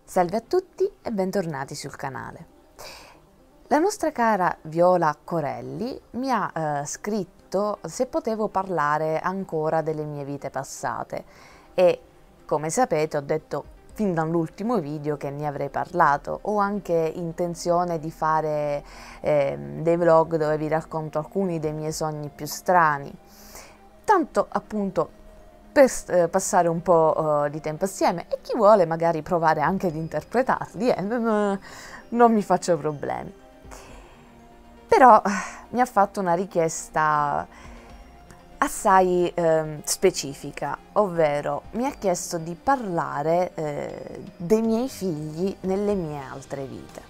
Salve a tutti e bentornati sul canale. La nostra cara Viola Corelli mi ha scritto se potevo parlare ancora delle mie vite passate e, come sapete, ho detto fin dall'ultimo video che ne avrei parlato. Ho anche intenzione di fare dei vlog dove vi racconto alcuni dei miei sogni più strani, tanto appunto per passare un po' di tempo assieme, e chi vuole magari provare anche ad interpretarli, non mi faccio problemi. Però mi ha fatto una richiesta assai specifica, ovvero mi ha chiesto di parlare dei miei figli nelle mie altre vite.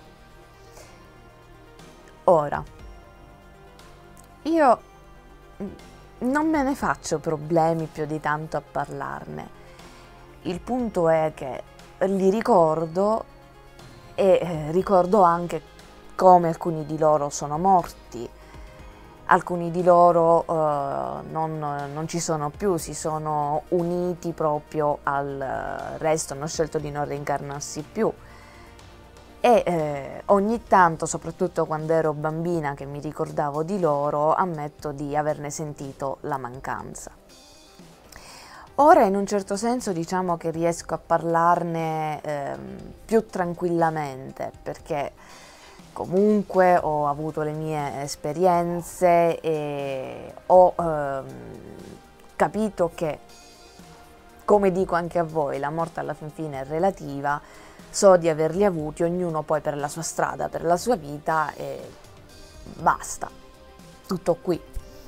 Ora, io non me ne faccio problemi più di tanto a parlarne. Il punto è che li ricordo e ricordo anche come alcuni di loro sono morti, alcuni di loro non ci sono più, si sono uniti proprio al resto, hanno scelto di non reincarnarsi più. E ogni tanto, soprattutto quando ero bambina che mi ricordavo di loro, ammetto di averne sentito la mancanza. Ora in un certo senso diciamo che riesco a parlarne più tranquillamente, perché comunque ho avuto le mie esperienze e ho capito che, come dico anche a voi, la morte alla fin fine è relativa. So di averli avuti, ognuno poi per la sua strada, per la sua vita, e basta, tutto qui.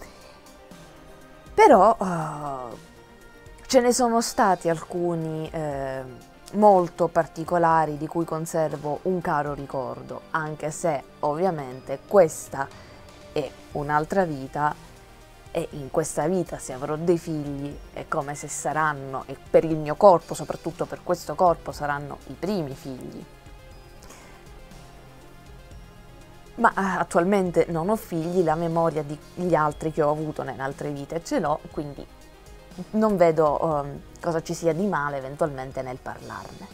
Però ce ne sono stati alcuni molto particolari di cui conservo un caro ricordo, anche se ovviamente questa è un'altra vita. E in questa vita, se avrò dei figli, è come se saranno, e per il mio corpo, soprattutto per questo corpo, saranno i primi figli. Ma attualmente non ho figli, la memoria degli altri che ho avuto nelle altre vite ce l'ho, quindi non vedo cosa ci sia di male eventualmente nel parlarne.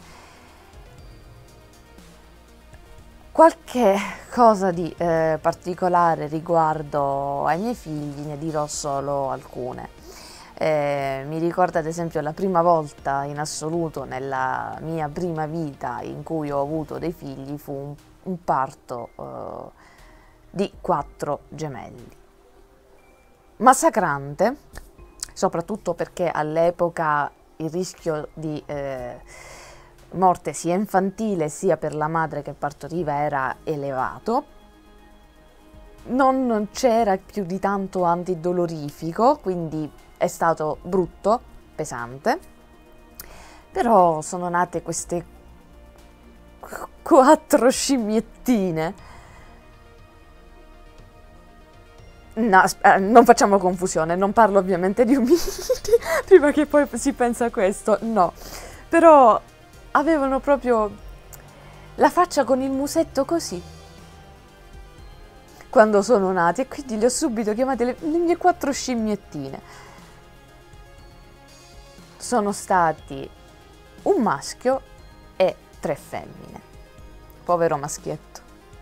Qualche cosa di particolare riguardo ai miei figli ne dirò solo alcune. Mi ricordo ad esempio la prima volta in assoluto nella mia prima vita in cui ho avuto dei figli fu un parto di 4 gemelli. Massacrante, soprattutto perché all'epoca il rischio di morte sia infantile sia per la madre che partoriva era elevato. Non c'era più di tanto antidolorifico, quindi è stato brutto, pesante. Però sono nate queste 4 scimmiettine. No, non facciamo confusione, non parlo ovviamente di uomini, prima che poi si pensa a questo, no. Però avevano proprio la faccia con il musetto così quando sono nati, e quindi li ho subito chiamate le mie 4 scimmiettine. Sono stati un maschio e 3 femmine. Povero maschietto.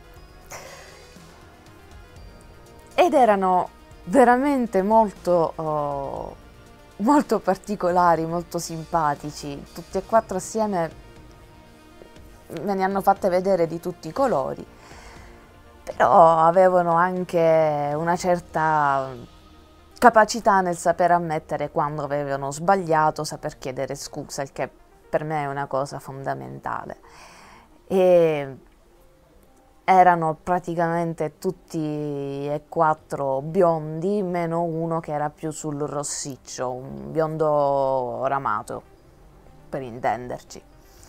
Ed erano veramente molto particolari, molto simpatici, tutti e 4 assieme me ne hanno fatte vedere di tutti i colori, però avevano anche una certa capacità nel saper ammettere quando avevano sbagliato, saper chiedere scusa, il che per me è una cosa fondamentale. E erano praticamente tutti e 4 biondi, meno uno che era più sul rossiccio, un biondo ramato, per intenderci.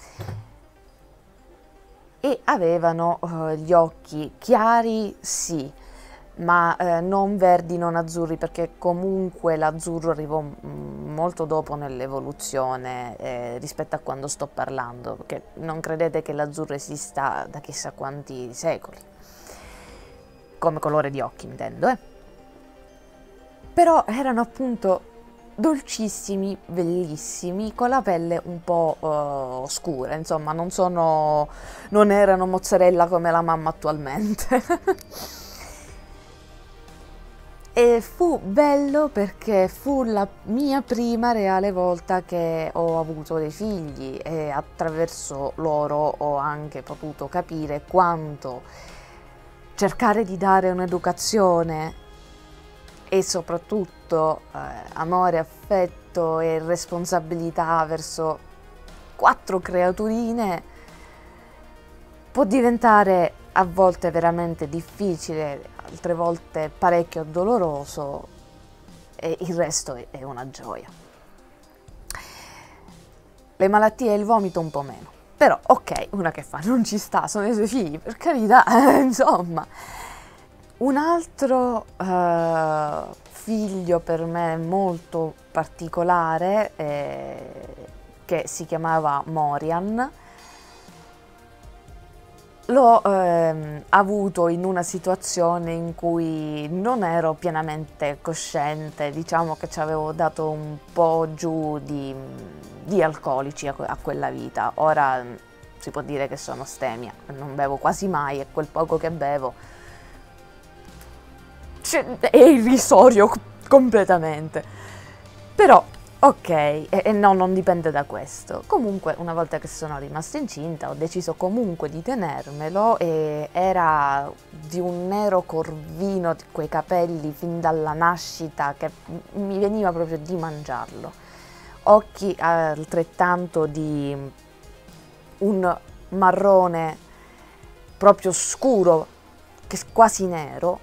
E avevano gli occhi chiari, sì, ma non verdi, non azzurri, perché comunque l'azzurro arrivò molto dopo nell'evoluzione rispetto a quando sto parlando, perché non credete che l'azzurro esista da chissà quanti secoli, come colore di occhi intendo, Però erano appunto dolcissimi, bellissimi, con la pelle un po' scura, insomma, non erano mozzarella come la mamma attualmente. E fu bello perché fu la mia prima reale volta che ho avuto dei figli e attraverso loro ho anche potuto capire quanto cercare di dare un'educazione e soprattutto amore, affetto e responsabilità verso 4 creaturine può diventare a volte veramente difficile, altre volte parecchio doloroso e il resto è una gioia. Le malattie e il vomito un po' meno, però ok, una che fa, non ci sta, sono i suoi figli, per carità, insomma. Un altro figlio per me molto particolare che si chiamava Morian, l'ho avuto in una situazione in cui non ero pienamente cosciente, diciamo che ci avevo dato un po' giù di alcolici a quella vita. Ora si può dire che sono astemia, non bevo quasi mai e quel poco che bevo è irrisorio completamente. Però ok, e no, non dipende da questo. Comunque, una volta che sono rimasta incinta, ho deciso comunque di tenermelo e era di un nero corvino, di quei capelli fin dalla nascita che mi veniva proprio di mangiarlo. Occhi altrettanto di un marrone proprio scuro, che quasi nero,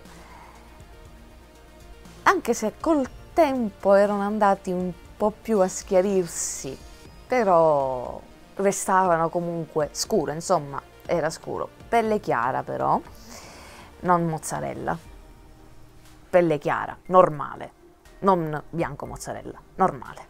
anche se col tempo erano andati un po' più a schiarirsi, però restavano comunque scuro, insomma, era scuro. Pelle chiara però, non mozzarella, pelle chiara, normale, non bianco mozzarella, normale.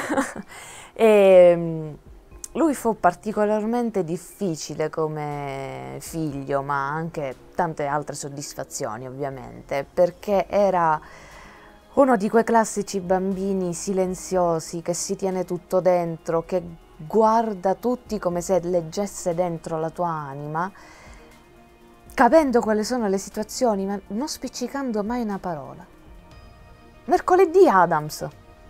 E lui fu particolarmente difficile come figlio, ma anche tante altre soddisfazioni ovviamente, perché era uno di quei classici bambini silenziosi che si tiene tutto dentro, che guarda tutti come se leggesse dentro la tua anima, capendo quali sono le situazioni, ma non spiccicando mai una parola. Mercoledì Adams.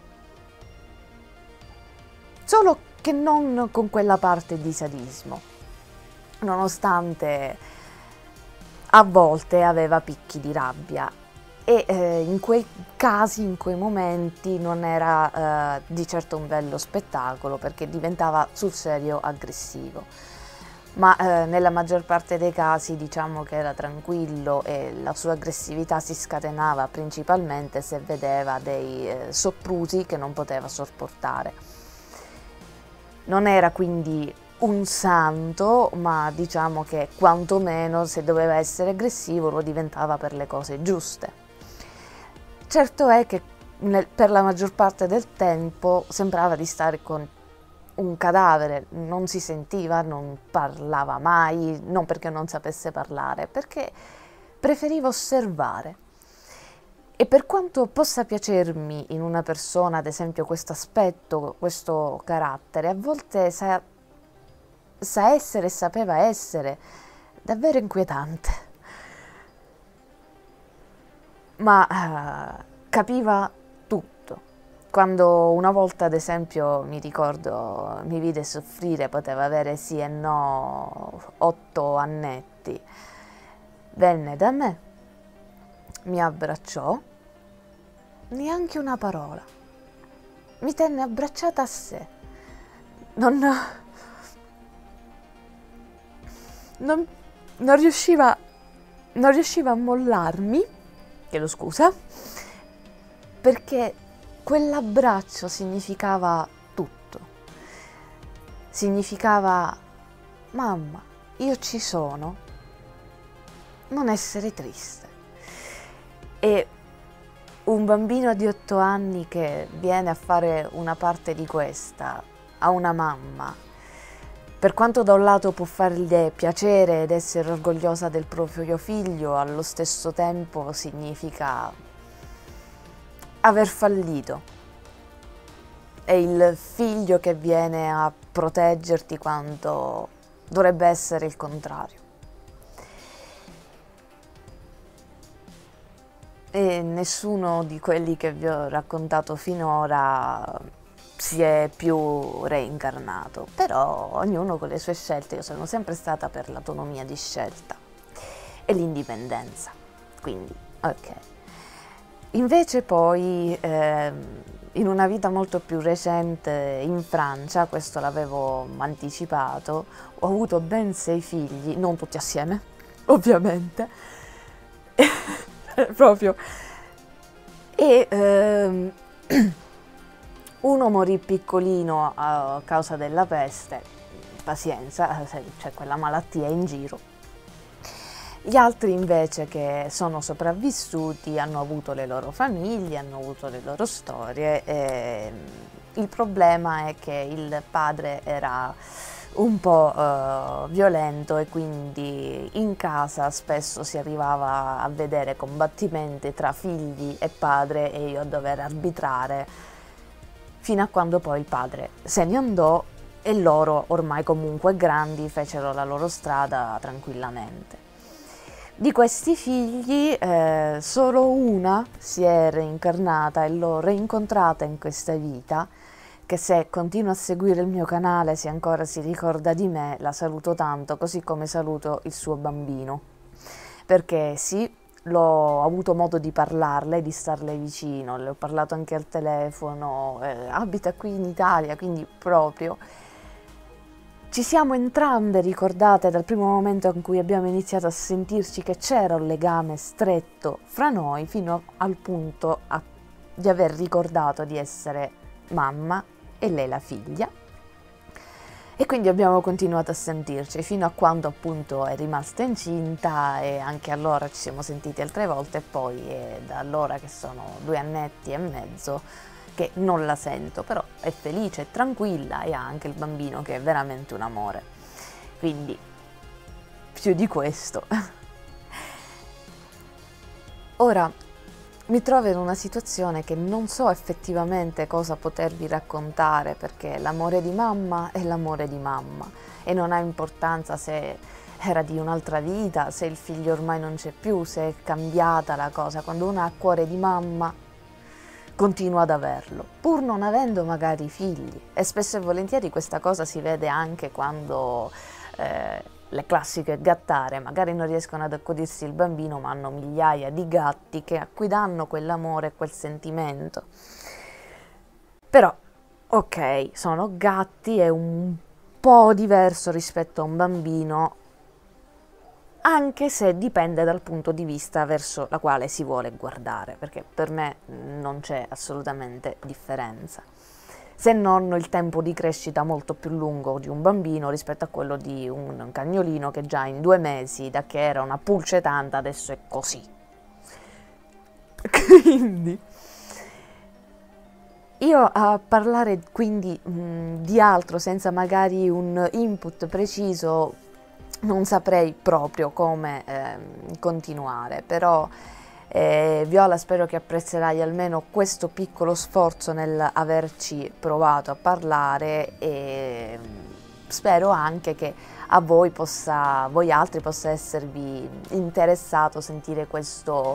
Solo che non con quella parte di sadismo, nonostante a volte aveva picchi di rabbia. E in quei casi, in quei momenti, non era di certo un bello spettacolo perché diventava sul serio aggressivo. Ma nella maggior parte dei casi diciamo che era tranquillo e la sua aggressività si scatenava principalmente se vedeva dei soprusi che non poteva sopportare. Non era quindi un santo, ma diciamo che quantomeno se doveva essere aggressivo lo diventava per le cose giuste. Certo è che per la maggior parte del tempo sembrava di stare con un cadavere, non si sentiva, non parlava mai, non perché non sapesse parlare, perché preferiva osservare. E per quanto possa piacermi in una persona, ad esempio, questo aspetto, questo carattere, a volte sa essere e sapeva essere davvero inquietante. Ma capiva tutto. Quando una volta, ad esempio, mi ricordo, mi vide soffrire, poteva avere sì e no 8 annetti, venne da me, mi abbracciò, neanche una parola, mi tenne abbracciata a sé, non riusciva a mollarmi, chiedo scusa, perché quell'abbraccio significava tutto. Significava: mamma, io ci sono, non essere triste. E un bambino di 8 anni che viene a fare una parte di questa a una mamma, per quanto da un lato può fargli piacere ed essere orgogliosa del proprio figlio, allo stesso tempo significa aver fallito. è il figlio che viene a proteggerti quando dovrebbe essere il contrario. E nessuno di quelli che vi ho raccontato finora si è più reincarnato, però ognuno con le sue scelte. Io sono sempre stata per l'autonomia di scelta e l'indipendenza, quindi ok. Invece poi in una vita molto più recente in Francia, questo l'avevo anticipato, ho avuto ben 6 figli, non tutti assieme, ovviamente, proprio, e uno morì piccolino a causa della peste, pazienza, c'è quella malattia in giro. Gli altri invece che sono sopravvissuti hanno avuto le loro famiglie, hanno avuto le loro storie. E il problema è che il padre era un po' violento e quindi in casa spesso si arrivava a vedere combattimenti tra figli e padre e io a dover arbitrare, fino a quando poi il padre se ne andò e loro, ormai comunque grandi, fecero la loro strada tranquillamente. Di questi figli solo una si è reincarnata e l'ho reincontrata in questa vita, che se continua a seguire il mio canale, se ancora si ricorda di me, la saluto tanto, così come saluto il suo bambino. Perché sì, l'ho avuto modo di parlarle, di starle vicino, le ho parlato anche al telefono, abita qui in Italia, quindi proprio ci siamo entrambe ricordate dal primo momento in cui abbiamo iniziato a sentirci che c'era un legame stretto fra noi, fino al punto di aver ricordato di essere mamma e lei la figlia. E quindi abbiamo continuato a sentirci fino a quando appunto è rimasta incinta, e anche allora ci siamo sentiti altre volte, e poi è da allora che sono 2 annetti e mezzo che non la sento, però è felice, è tranquilla e ha anche il bambino che è veramente un amore. Quindi più di questo. Ora mi trovo in una situazione che non so effettivamente cosa potervi raccontare, perché l'amore di mamma è l'amore di mamma e non ha importanza se era di un'altra vita, se il figlio ormai non c'è più, se è cambiata la cosa. Quando uno ha cuore di mamma continua ad averlo, pur non avendo magari figli, e spesso e volentieri questa cosa si vede anche quando le classiche gattare magari non riescono ad accodirsi il bambino, ma hanno migliaia di gatti a cui danno quell'amore e quel sentimento. Però, ok, sono gatti, è un po' diverso rispetto a un bambino, anche se dipende dal punto di vista verso la quale si vuole guardare, perché per me non c'è assolutamente differenza, se non il tempo di crescita molto più lungo di un bambino rispetto a quello di un cagnolino che già in 2 mesi, da che era una pulce tanta, adesso è così. Quindi io a parlare quindi di altro senza magari un input preciso non saprei proprio come continuare, però Viola, spero che apprezzerai almeno questo piccolo sforzo nell'averci provato a parlare, e spero anche che a voi altri possa esservi interessato sentire questo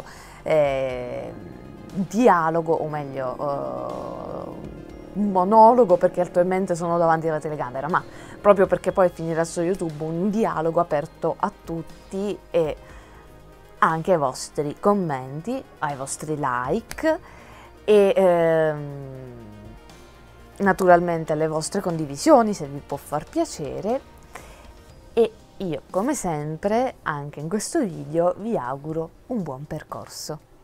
dialogo, o meglio un monologo, perché attualmente sono davanti alla telecamera, ma proprio perché poi finirà su YouTube, un dialogo aperto a tutti e anche ai vostri commenti, ai vostri like e naturalmente alle vostre condivisioni, se vi può far piacere. E io, come sempre, anche in questo video vi auguro un buon percorso.